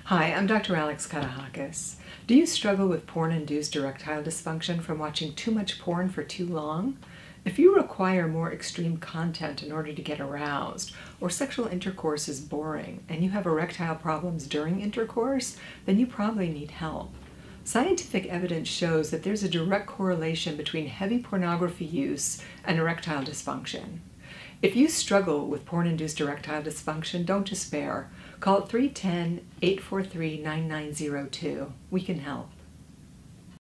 Hi, I'm Dr. Alex Katahakis. Do you struggle with porn-induced erectile dysfunction from watching too much porn for too long? If you require more extreme content in order to get aroused, or sexual intercourse is boring, and you have erectile problems during intercourse, then you probably need help. Scientific evidence shows that there's a direct correlation between heavy pornography use and erectile dysfunction. If you struggle with porn-induced erectile dysfunction, don't despair. Call 310-843-9902. We can help.